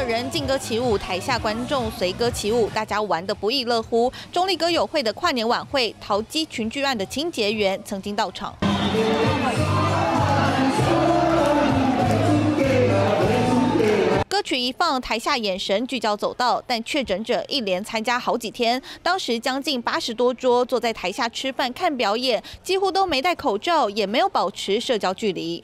人劲歌起舞，台下观众随歌起舞，大家玩得不亦乐乎。中立歌友会的跨年晚会，桃机群聚案的清洁员曾经到场。歌曲一放，台下眼神聚焦走道，但确诊者一连参加好几天。当时将近80多桌坐在台下吃饭看表演，几乎都没戴口罩，也没有保持社交距离。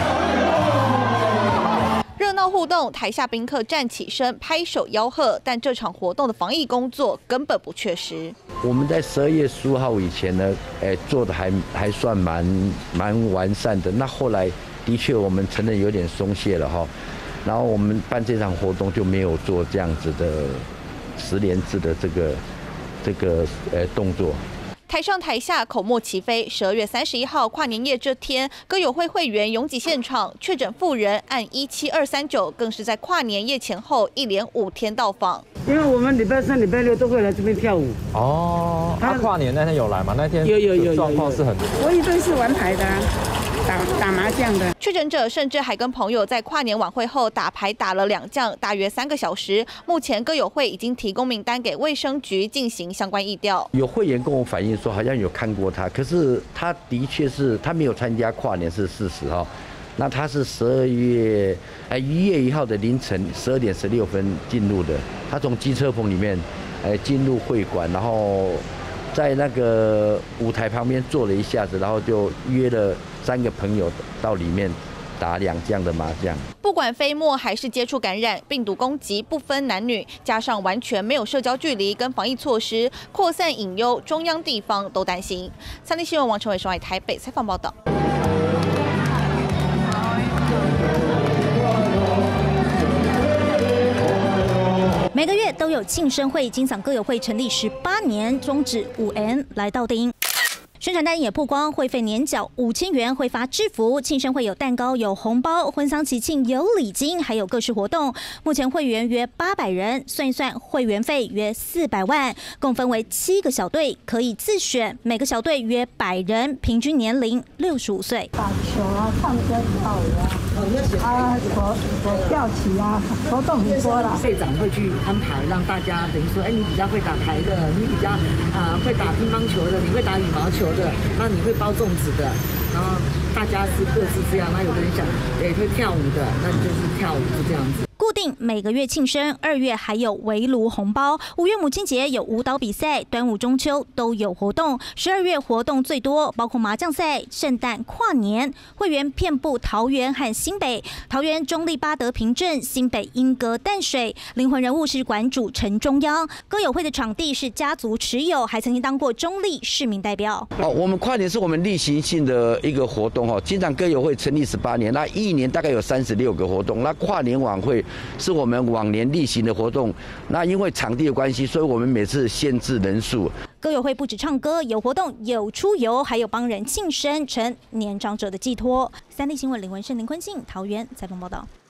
热闹互动，台下宾客站起身拍手吆喝，但这场活动的防疫工作根本不确实。 我们在12月15号以前呢，做的还算蛮完善的。那后来的确我们承认有点松懈了哈。然后我们办这场活动就没有做这样子的10连制的这个动作。 台上台下口沫齐飞。12月31号跨年夜这天，歌友会会员拥挤现场，确诊妇人按17239，更是在跨年夜前后一连5天到访。 因为我们礼拜3、礼拜6都会来这边跳舞。 哦，他跨年那天有来吗？那天有状况是很。 我一堆是玩牌的。打麻将的确诊者甚至还跟朋友在跨年晚会后打牌打了2将，大约3个小时。目前歌友会已经提供名单给卫生局进行相关疫调。有会员跟我反映说，好像有看过他，可是他的确是他没有参加跨年是事实哈。那他是1月1号的凌晨12点16分进入的，他从机车棚里面进入会馆，然后在那个舞台旁边坐了一下子，然后就约了3个朋友到里面打2将的麻将。不管飞沫还是接触感染，病毒攻击不分男女，加上完全没有社交距离跟防疫措施，扩散隐忧，中央地方都担心。3立新闻王成伟、双海台北采访报道。 每个月都有庆生会，金嗓歌友会成立18年，宗旨5M 来到丁。宣传单也曝光，会费年缴5000元，会发制服，庆生会有蛋糕、有红包，婚丧喜庆有礼金，还有各式活动。目前会员约800人，算一算会员费约400万，共分为7个小队，可以自选，每个小队约100人，平均年龄65岁。 打球啊，唱歌跳舞啊，吊旗啊，活动很多了。 队长会去安排，让大家等于说，你比较会打牌的，你比较会打乒乓球的，你会打羽毛球的，那你会包粽子的，然后大家是各自这样。那有的人想会跳舞的，那你就是跳舞，就这样子。 固定每个月庆生，2月还有围炉红包，5月母亲节有舞蹈比赛，端午、中秋都有活动。12月活动最多，包括麻将赛、圣诞、跨年。会员遍布桃园和新北，桃园中立八德平镇，新北莺歌淡水。灵魂人物是馆主陈中央，歌友会的场地是家族持有，还曾经当过中立市民代表。 我们跨年是我们例行性的一个活动金嗓歌友会成立18年，那1年大概有36个活动，那跨年晚会是我们往年例行的活动，那因为场地的关系，所以我们每次限制人数。 歌友会不止唱歌，有活动，有出游，还有帮人庆生，成年长者的寄托。3立新闻林文胜、林坤信桃园采访报道。